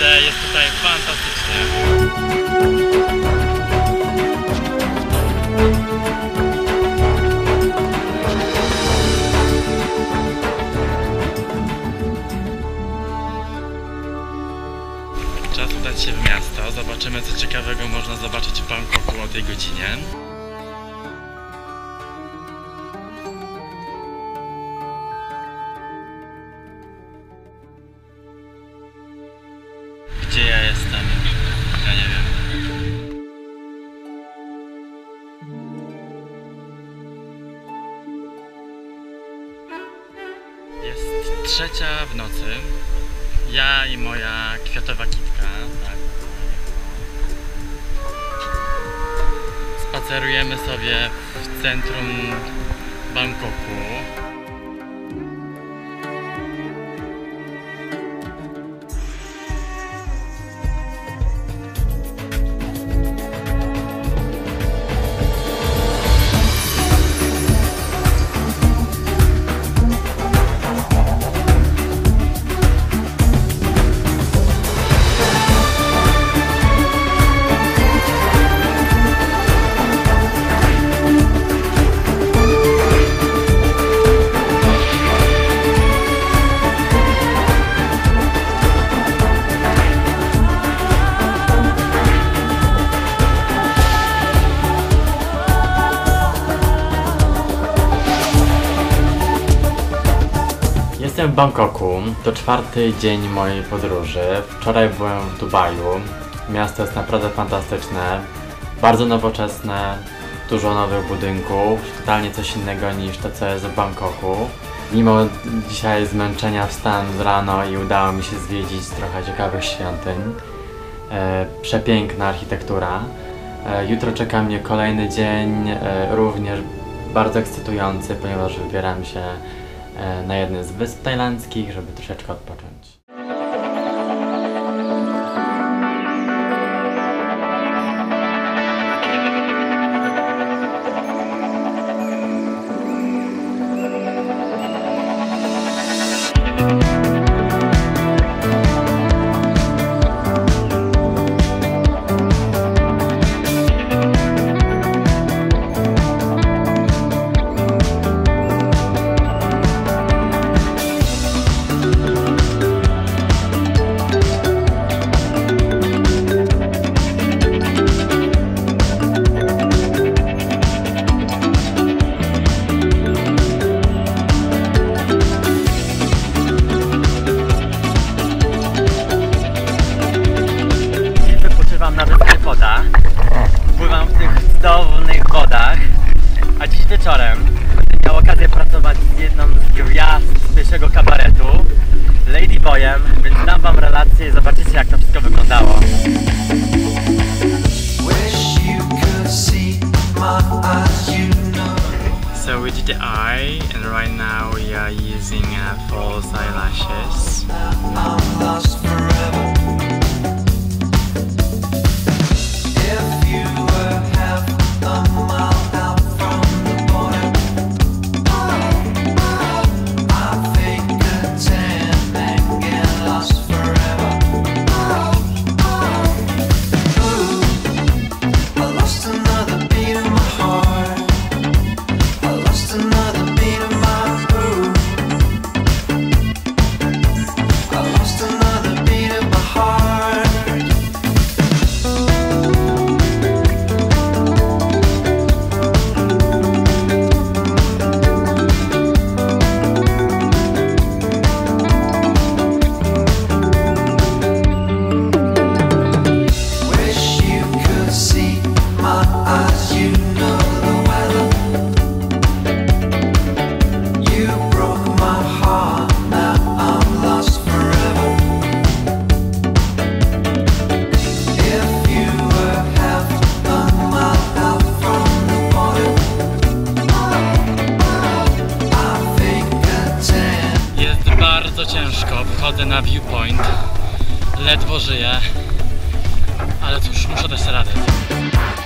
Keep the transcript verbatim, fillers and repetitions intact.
Naprawdę jest tutaj fantastycznie. Czas udać się w miasto. Zobaczymy, co ciekawego można zobaczyć w Bangkoku o tej godzinie. Gdzie ja jestem? Ja nie wiem. Jest trzecia w nocy. Ja i moja kwiatowa kitka, tak. Spacerujemy sobie w centrum Bangkoku. Jestem w Bangkoku, to czwarty dzień mojej podróży. Wczoraj byłem w Dubaju. Miasto jest naprawdę fantastyczne, bardzo nowoczesne, dużo nowych budynków, totalnie coś innego niż to, co jest w Bangkoku. Mimo dzisiaj zmęczenia wstałem z rano i udało mi się zwiedzić trochę ciekawych świątyń. E, przepiękna architektura. E, jutro czeka mnie kolejny dzień, e, również bardzo ekscytujący, ponieważ wybieram się na jednej z wysp tajlandzkich, żeby troszeczkę odpocząć. Na wyspie Poda. Pływam w tych cudownych wodach, a dziś wieczorem będę miał okazję pracować z jedną z gwiazd pierwszego kabaretu, Lady Boyem, więc dam wam relację i zobaczycie, jak to wszystko wyglądało. So we did the eye, and right now we are using uh, false eyelashes. I'm lost forever. Bardzo ciężko, wchodzę na viewpoint, ledwo żyję, ale cóż, muszę dać radę.